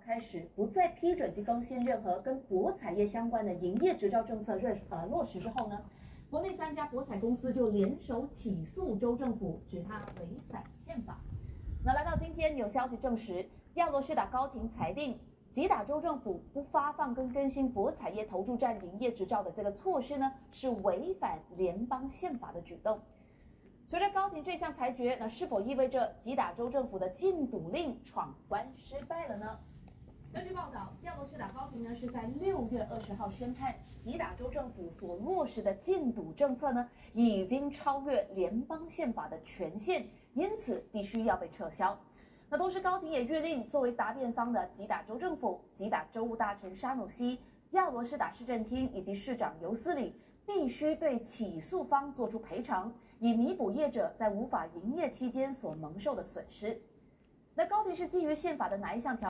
开始不再批准及更新任何跟博彩业相关的营业执照政策落实之后呢，国内3家博彩公司就联手起诉州政府，指它违反宪法。那来到今天，有消息证实，亚罗士打高庭裁定，吉打州政府不发放跟更新博彩业投注站营业执照的这个措施呢，是违反联邦宪法的举动。随着高庭这项裁决，那是否意味着吉打州政府的禁赌令闯关失败了呢？根据报道，亚罗士打高庭呢是在6月20号宣判，吉打州政府所落实的禁赌政策呢，已经超越联邦宪法的权限，因此必须要被撤销。那同时，高庭也谕令作为答辩方的吉打州政府、吉打州务大臣沙努西、亚罗士打市政厅以及市长尤斯里必须对起诉方做出赔偿，以弥补业者在无法营业期间所蒙受的损失。那高庭是基于宪法的哪一项条